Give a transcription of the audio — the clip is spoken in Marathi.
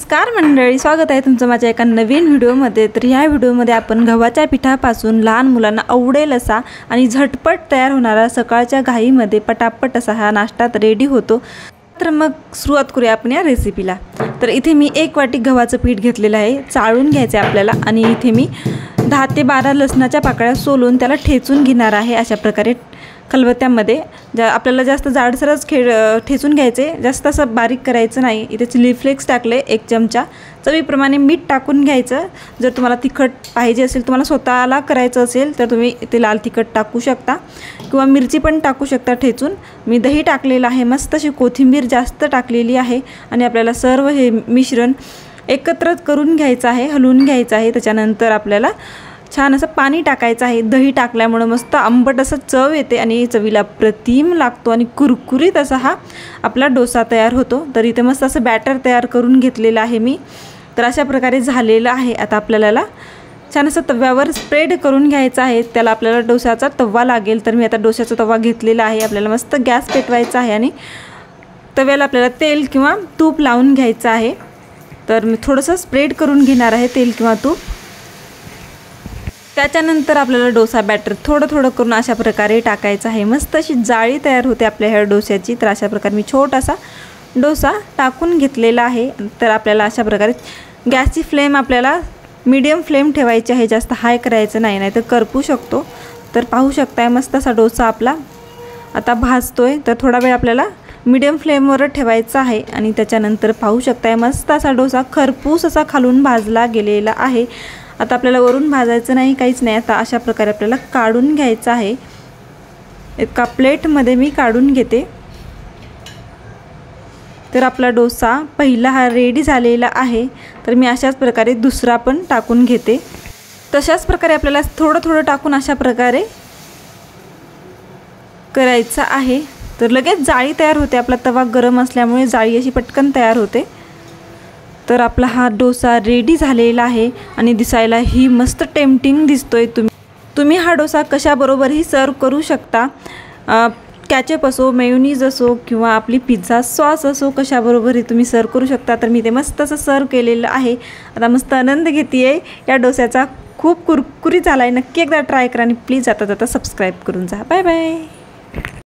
नमस्कार मंडळी, स्वागत आहे तुमचं माझ्या एका नवीन व्हिडिओमध्ये। तर ह्या व्हिडिओमध्ये आपण गव्हाच्या पिठापासून लहान मुलांना आवडेल असा आणि झटपट तयार होणारा सकाळच्या घाईमध्ये पटापट असा हा नाश्ता रेडी होतो। तर मग सुरुवात करूया आपण या रेसिपीला। तर इथे मी 1 वाटी गव्हाचं पीठ घेतलेलं आहे, चाळून घ्यायचं आहे आपल्याला। आणि इथे मी 10 ते 12 लसणाच्या पाकळ्या सोलून त्याला ठेचून घेणार आहे। अशा प्रकारे खलबत्त्यामध्ये आपल्याला जास्त जाडसरच ठेचून घ्यायचे, जास्त असं बारीक करायचं नाही। इथे चिली फ्लेक्स टाकले 1 चमचा, चवीप्रमाणे मीठ टाकून घ्यायचं। जर तुम्हाला तिखट पाहिजे असेल, तुम्हाला स्वतःला करायचं असेल तर तुम्ही इथे लाल तिखट टाकू शकता किंवा मिरची पण टाकू शकता ठेचून। मी दही टाकलेलं आहे, मस्त अशी कोथिंबीर जास्त टाकलेली आहे। आणि आपल्याला सर्व हे मिश्रण एकत्र करून घ्यायचं आहे, हलवून घ्यायचं आहे। त्याच्यानंतर आपल्याला छान असं पाणी टाकायचं आहे। दही टाकल्यामुळे मस्त आंबट असं चव येते आणि चवीला प्रतिम लागतो आणि कुरकुरीत असा हा आपला डोसा तयार होतो। तर इथे मस्त असं बॅटर तयार करून घेतलेलं आहे मी। तर अशा प्रकारे झालेलं आहे। आता आपल्याला छान असं तव्यावर स्प्रेड करून घ्यायचं आहे। त्याला आपल्याला डोसाचा तवा लागेल, तर मी आता डोशाचा तवा घेतलेला आहे। आपल्याला मस्त गॅस पेटवायचा आहे आणि तव्याला आपल्याला तेल किंवा तूप लावून घ्यायचं आहे। तर मी थोडंसं स्प्रेड करून घेणार आहे तेल किंवा तूप। त्याच्यानंतर आपल्याला डोसा बॅटर थोडं थोडं करून अशा प्रकारे टाकायचं आहे। मस्त अशी जाळी तयार होते आपल्या ह्या डोस्याची। तर अशा प्रकारे मी छोटासा डोसा टाकून घेतलेला आहे। तर आपल्याला अशा प्रकारे गॅसची फ्लेम आपल्याला मीडियम फ्लेम ठेवायची आहे, जास्त हाय करायचं नाही, नाही तर करपू शकतो। तर पाहू शकताय मस्त असा डोसा आपला आता भाजतोय। तर थोडा वेळ आपल्याला मीडियम फ्लेमवर ठेवायचा आहे आणि त्याच्यानंतर पाहू शकताय मस्त असा डोसा खरपूस असा खालून भाजला गेलेला आहे। आता आपल्याला वरून भाजायचं नाही, काहीच नाही। आता अशा प्रकारे आपल्याला काढून घ्यायचं आहे। एका प्लेटमध्ये मी काढून घेते। तर आपला डोसा पहिला हा रेडी झालेला आहे। तर मी अशाच प्रकारे दुसरा पण टाकून घेते। तशाच प्रकारे आपल्याला थोडं थोडं टाकून अशा प्रकारे करायचं आहे। तर लगेच जाळी तयार होते, आपला तवा गरम असल्यामुळे जाळी अशी पटकन तयार होते। तर आपला हा डोसा रेडी झालेला आहे आणि दिसायला ही मस्त टेम्पटिंग दिसतोय। तुम्ही हा डोसा कशाबरोबरही सर्व करू शकता। कॅचअप असो, मेयोनीज असो किंवा आपली पिझ्झा सॉस असो, कशाबरोबरही तुम्ही सर्व करू शकता। तर मी ते मस्त असं सर्व केलेलं आहे। आता मस्त आनंद घेते या डोस्याचा। खूप कुरकुरीत झाला आहे। नक्की एकदा ट्राय करा आणि प्लीज जाता जाता सबस्क्राईब करून जा। Bye bye.